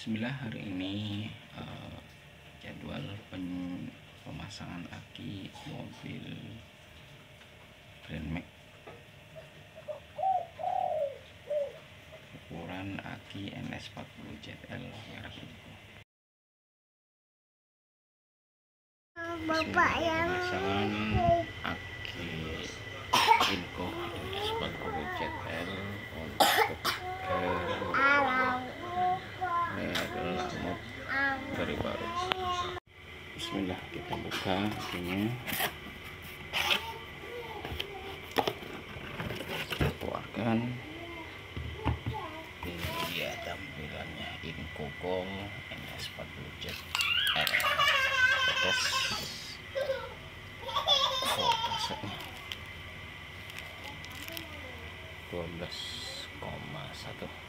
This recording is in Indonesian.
Bismillah, hari ini jadwal pemasangan aki mobil Grand Max ukuran aki NS40 ZL merek Inco. Bapak yang pemasangan aki Inco NS40 ZL untuk lampu dari baru. Bismillah, kita buka ini, kita keluarkan. Ini dia tampilannya Inco NS40 ZL. Tes voltasenya 12,1.